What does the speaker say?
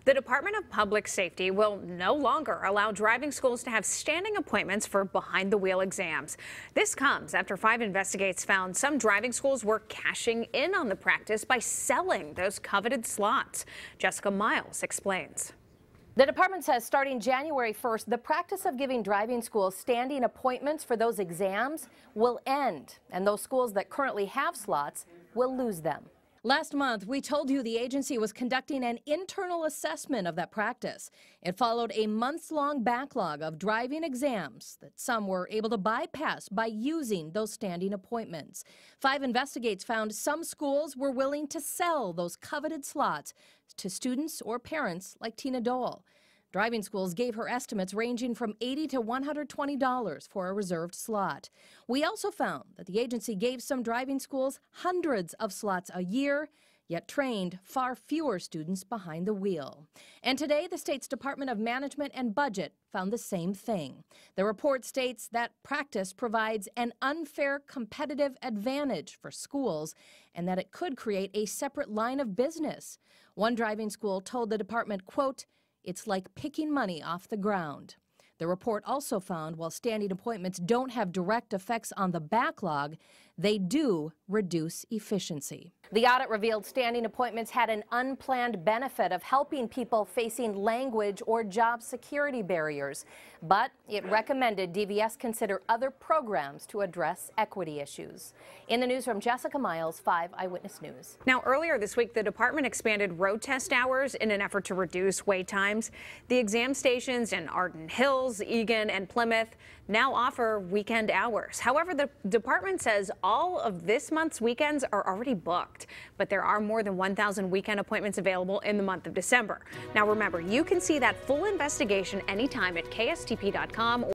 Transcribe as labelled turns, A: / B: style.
A: The Department of Public Safety will no longer allow driving schools to have standing appointments for behind-the-wheel exams. This comes after 5 investigates found some driving schools were cashing in on the practice by selling those coveted slots. Jessica Miles explains.
B: The department says starting January 1st, the practice of giving driving schools standing appointments for those exams will end, and those schools that currently have slots will lose them. Last month, we told you the agency was conducting an internal assessment of that practice. It followed a months-long backlog of driving exams that some were able to bypass by using those standing appointments. 5 investigates found some schools were willing to sell those coveted slots to students or parents like Tina Dole. Driving schools gave her estimates ranging from $80 to $120 for a reserved slot. We also found that the agency gave some driving schools hundreds of slots a year, yet trained far fewer students behind the wheel. And today, the state's Department of Management and Budget found the same thing. The report states that practice provides an unfair competitive advantage for schools and that it could create a separate line of business. One driving school told the department, quote, "It's like picking money off the ground." The report also found while standing appointments don't have direct effects on the backlog, they do reduce efficiency. The audit revealed standing appointments had an unplanned benefit of helping people facing language or job security barriers, but it recommended DVS consider other programs to address equity issues. In the newsroom, Jessica Miles, 5 Eyewitness News.
A: Now, earlier this week, the department expanded road test hours in an effort to reduce wait times. The exam stations in Arden Hills, Eagan, and Plymouth now offer weekend hours. However, the department says all of this month's weekends are already booked, but there are more than 1,000 weekend appointments available in the month of December. Now, remember, you can see that full investigation anytime at KSTP.com.